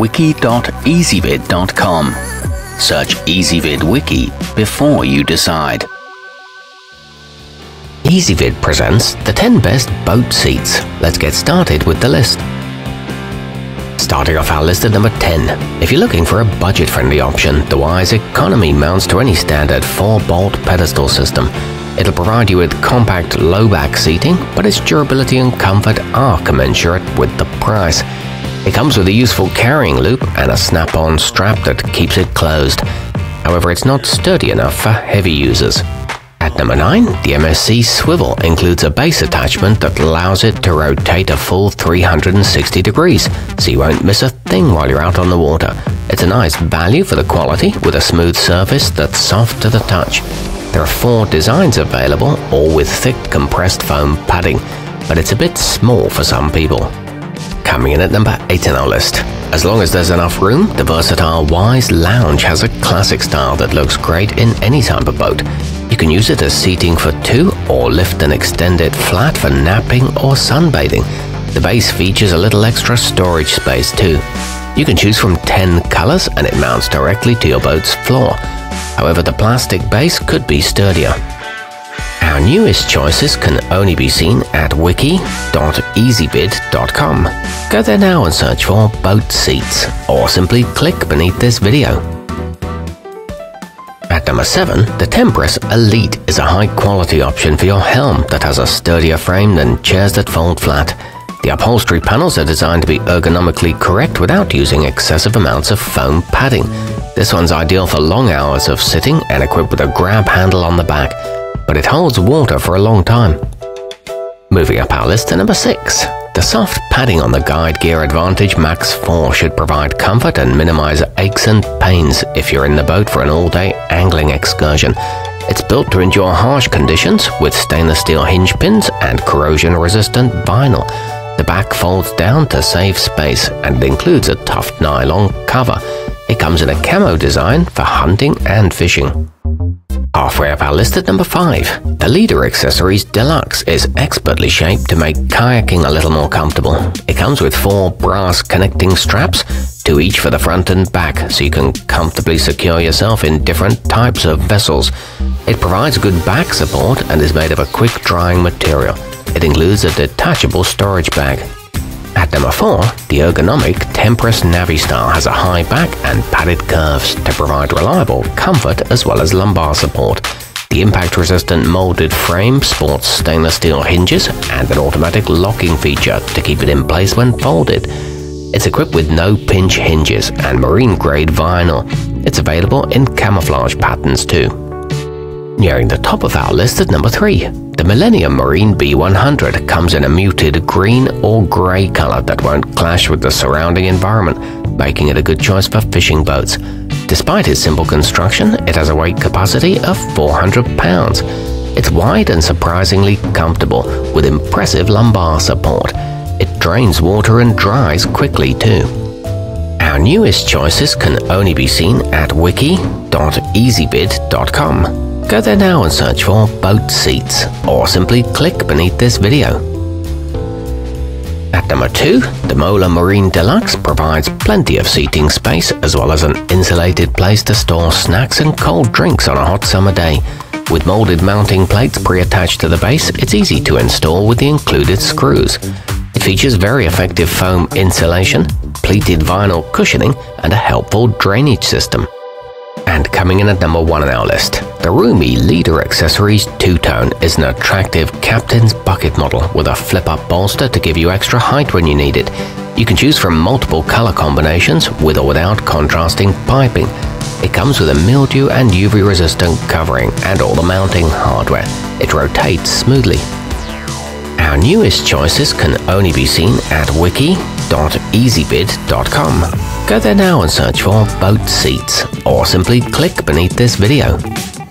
wiki.ezvid.com. Search Ezvid Wiki before you decide. Ezvid presents the 10 best boat seats. Let's get started with the list. Starting off our list at number 10. If you're looking for a budget-friendly option, the Wise Economy mounts to any standard 4-bolt pedestal system. It'll provide you with compact low-back seating, but its durability and comfort are commensurate with the price. It comes with a useful carrying loop and a snap-on strap that keeps it closed. However, it's not sturdy enough for heavy users. At number 9, the MSC swivel includes a base attachment that allows it to rotate a full 360 degrees, so you won't miss a thing while you're out on the water. It's a nice value for the quality, with a smooth surface that's soft to the touch. There are 4 designs available, all with thick compressed foam padding, but it's a bit small for some people. Coming in at number 8 on our list. As long as there's enough room, the versatile Wise Lounge has a classic style that looks great in any type of boat. You can use it as seating for 2 or lift and extend it flat for napping or sunbathing. The base features a little extra storage space too. You can choose from 10 colors and it mounts directly to your boat's floor. However, the plastic base could be sturdier. Our newest choices can only be seen at wiki.ezvid.com. Go there now and search for boat seats, or simply click beneath this video. At number 7, the Tempress Elite is a high-quality option for your helm that has a sturdier frame than chairs that fold flat. The upholstery panels are designed to be ergonomically correct without using excessive amounts of foam padding. This one's ideal for long hours of sitting and equipped with a grab handle on the back, but it holds water for a long time. Moving up our list to number 6. The soft padding on the Guide Gear Advantage Max 4 should provide comfort and minimize aches and pains if you're in the boat for an all-day angling excursion. It's built to endure harsh conditions with stainless steel hinge pins and corrosion-resistant vinyl. The back folds down to save space and includes a tough nylon cover. It comes in a camo design for hunting and fishing. Halfway up our list at number 5, the Leader Accessories Deluxe is expertly shaped to make kayaking a little more comfortable. It comes with 4 brass connecting straps, 2 each for the front and back, so you can comfortably secure yourself in different types of vessels. It provides good back support and is made of a quick-drying material. It includes a detachable storage bag. At number 4, the ergonomic Tempress Navi style has a high back and padded curves to provide reliable comfort as well as lumbar support. The impact-resistant molded frame sports stainless steel hinges and an automatic locking feature to keep it in place when folded. It's equipped with no-pinch hinges and marine-grade vinyl. It's available in camouflage patterns too. Nearing the top of our list at number 3. The Millennium Marine B100 comes in a muted green or grey color that won't clash with the surrounding environment, making it a good choice for fishing boats. Despite its simple construction, it has a weight capacity of 400 pounds. It's wide and surprisingly comfortable, with impressive lumbar support. It drains water and dries quickly too. Our newest choices can only be seen at wiki.ezvid.com. Go there now and search for boat seats, or simply click beneath this video. At number 2, the Moeller Marine Deluxe provides plenty of seating space as well as an insulated place to store snacks and cold drinks on a hot summer day. With molded mounting plates pre-attached to the base, it's easy to install with the included screws. It features very effective foam insulation, pleated vinyl cushioning, and a helpful drainage system. And coming in at number 1 on our list, the roomy Leader Accessories Two-Tone is an attractive captain's bucket model with a flip-up bolster to give you extra height when you need it. You can choose from multiple color combinations with or without contrasting piping. It comes with a mildew and UV-resistant covering and all the mounting hardware. It rotates smoothly. Our newest choices can only be seen at wiki.ezvid.com. Go there now and search for boat seats, or simply click beneath this video.